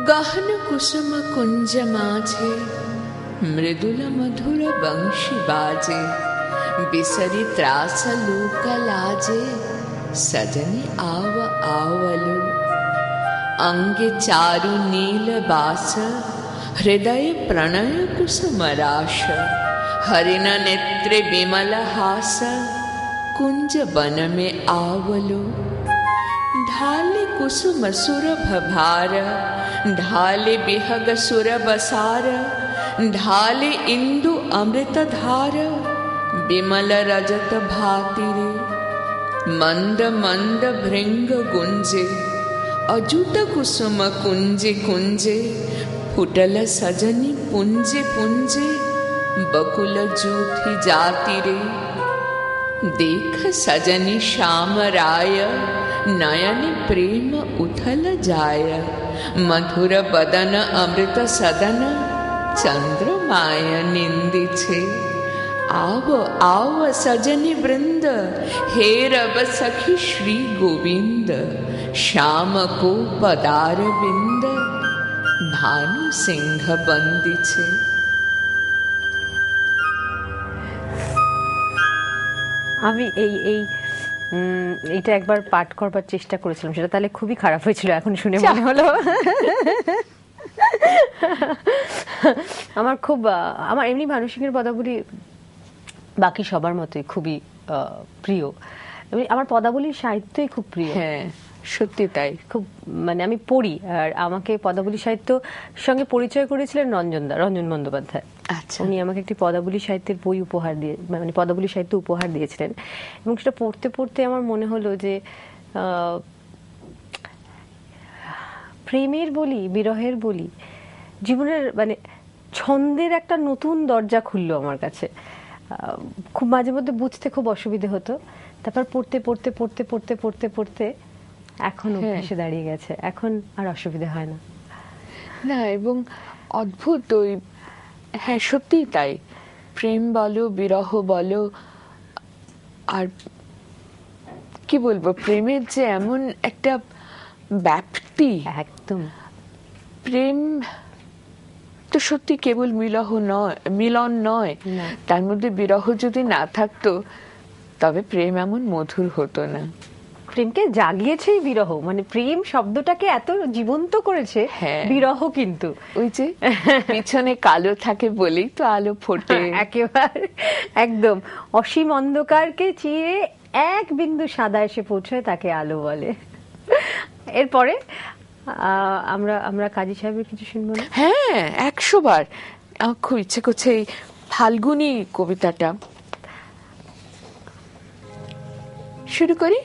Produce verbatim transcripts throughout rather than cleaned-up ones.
गहन कुसुम कुंज माझे मृदुल मधुर बंशी बाजे बिसरी त्रास लोक लाजे सजनी आव आवलो अंगे चारु नील बास हृदय प्रणय कुसुम राश हरिण नेत्रे विमल हास कुंज वन में आवलो ढाले कुसुम सुरभ भार ढाले बिहग सुर बसार ढाले इंदु अमृत धार विमल रजत भातिरे मंद मंद भृंग गुंजे अजुत कुसुम कुंजे कुंजे फुटल सजनी पुंजे पुंजे बकुल जूथी जाति रे देख सजनी श्याम राय नयन प्रेम उथल जाय मधुर बदन अमृत सदन चंद्रमाय निंदी छे आव आव सजनी वृंद हे रब सखी श्री गोविंद श्याम को पदार बिंद भानु सिंह बंदी छे। আমি এই এই এটা একবার পাঠ করবার চেষ্টা করেছিলাম, সেটা তাহলে খুবই খারাপ হয়েছিল, এখন শুনে মনে হলো। আমার খুব আমার এমনি ভানু সিংহের পদাবলী বাকি সবার মতোই খুবই প্রিয়। আমার পদাবলীর সাহিত্যই খুব প্রিয়। হ্যাঁ সত্যি তাই, খুব মানে আমি পড়ি। আর আমাকে পদাবলী সাহিত্য সঙ্গে পরিচয় করেছিলেন রঞ্জনদা, রঞ্জন বন্দ্যোপাধ্যায়। আচ্ছা। উনি আমাকে একটি পদাবলী সাহিত্যের বই উপহার দিয়ে, মানে পদাবলী সাহিত্য উপহার দিয়েছিলেন, এবং সেটা পড়তে পড়তে আমার মনে হলো যে প্রেমের বলি, বিরহের বলি, জীবনের মানে ছন্দের একটা নতুন দরজা খুললো আমার কাছে। খুব মাঝে মধ্যে বুঝতে খুব অসুবিধে হতো, তারপর পড়তে পড়তে পড়তে পড়তে পড়তে পড়তে এখন অভ্যেসে দাঁড়িয়ে গেছে, এখন আর অসুবিধা হয় না। না, এবং অদ্ভুত ওই, হ্যাঁ সত্যিই তাই, প্রেম বলো, বিরহ বলো, আর কি বলবো, প্রেমের যে এমন একটা ব্যাপ্তি, একদম প্রেম তো সত্যি কেবল মিলহ নয়, মিলন নয়, তার মধ্যে বিরহ যদি না থাকতো তবে প্রেম এমন মধুর হতো না। প্রেমকে জাগিয়েছে বিরহ, মানে প্রেম শব্দটাকে এত জীবন্ত করেছে বিরহ, কিন্তু ওই যে পিছনে কালো থাকে বলেই তো আলো ফোটে। একেবারে একদম অসীম অন্ধকারকে চিরে এক বিন্দু সাদা এসে পৌঁছায়, তাকে আলো বলে। এরপরে আমরা আমরা কাজী সাহেবের কিছু শুনবো না? হ্যাঁ, একশো বার। আমার খুব ইচ্ছে করছে এই ফাল্গুনী কবিতাটা শুরু করি।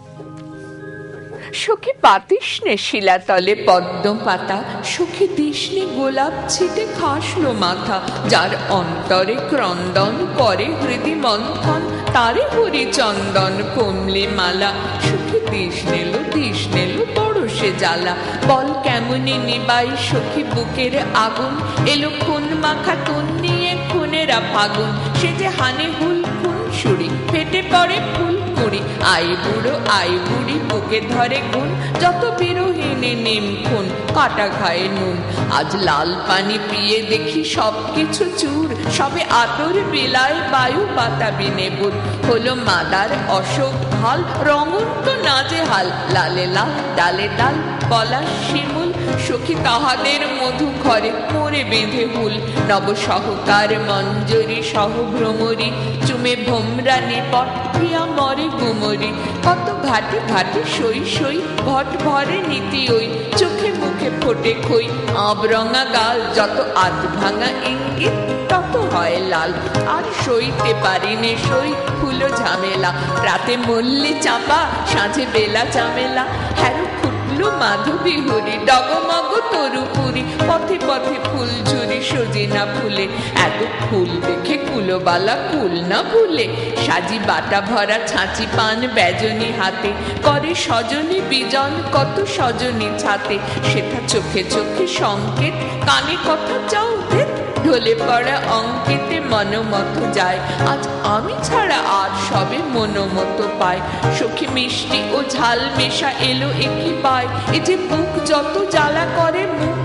সখী পাতিস্নে শিলাতলে পদ্ম পাতা, সখী দিসনে গোলাপ ছিটে খাসলো মাথা, যার অন্তরে ক্রন্দন করে হৃদি মন্থন, তারে হরি চন্দন কমলে মালা, সখী দিস নেলো দিস নেলো বড় সে জ্বালা, বল কেমনে নিবাই সখী বুকের আগুন, এলো খুন মাখা তুন নিয়ে খুনেরা ফাগুন, সে যে হানে হুল খুন সুরি ফেটে পড়ে ফুল কুড়ি, আই বুড়ো আই বুড়ি বুকে ধরে গুণ, যত বিরোহিনী নিম খুন কাটা খায় নুন, আজ লাল পানি পিয়ে দেখি সব কিছু চুর, সবে আতর বিলায় বায়ু বাতাবি নেবুর, হলো মাদার অশোক ঢাল রঙন তো নাজেহাল, লালে লাল ডালে ডাল পলাশ শিমুল, সখী তাহাদের মধু ঘরে মোরে বেঁধে হুল, নব সহকার মঞ্জরি সহ ভ্রমরি, চুমে ভোমরা নিপট দিয়া মরে গুমরি, কত ঘাটে ঘাটে সই সই ঘট ভরে নীতি ওই, চোখে মুখে ফোটে খই আবরঙা গাল, যত আধ ভাঙা ইঙ্গিত তত হয় লাল, আর সইতে পারিনে সই ফুলো ঝামেলা, রাতে মল্লি চাপা সাঁঝে বেলা চামেলা, হ্যারো ফুটলো মাধবী হরি ডগমগ তরুপুরি, পথে পথে ফুল ঝুরি সজিনা ফুলে, এত ফুল দেখে কুলোবালা কুল না ভুলে, সাজি বাটা ভরা ছাঁচি পান বেজনি হাতে, করে সজনী বিজন কত সজনী ছাতে, সেটা চোখে চোখে সংকেত, কানে কথা চাও ভেদ, ঢলে পড়া অঙ্কিতে মনোমত যায়, আজ আমি ছাড়া আর সবে মনোমত পায়, সখী মিষ্টি ও ঝাল মেশা এলো একই পায়, এ যে বুক যত জ্বালা করে মুখ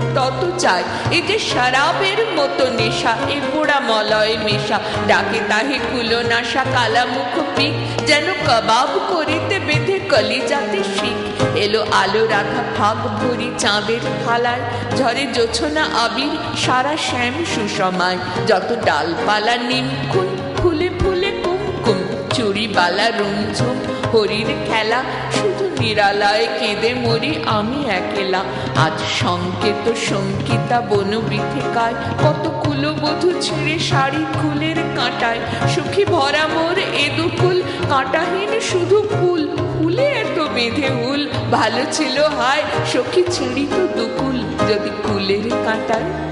তত চাই। এই যে শরাবের মতো নেশা, এ পোড়া মলয় মেশা, ডাকে তাহে কুলো নাশা, কালা মুখ পিক যেন কবাব করিতে বেঁধে কলিজাতে শিখ। এলো আলো রাখা ফাঁক ভরি চাঁদের থালায়, ঝরে জোছনা আবির সারা শ্যাম সুষমায়। যত ডালপালা নিমখুন, ফুলে ফুলে কুমকুম, চুরি বালা রুমঝুম, হরির খেলা, শুধু নিরালায় কেঁদে মরি আমি একেলা। আজ সংকেত শঙ্কিতা বনবিথিকায়, কত কুলবধূ ছিঁড়ে শাড়ি খুলের কাঁটায়। সুখী ভরা মোর এ দুকুল, কাঁটাহীন শুধু ফুল, ফুলে এত বেঁধে উল। ভালো ছিল হায় সখী ছিঁড়িত দুকুল, যদি কুলের কাঁটায়।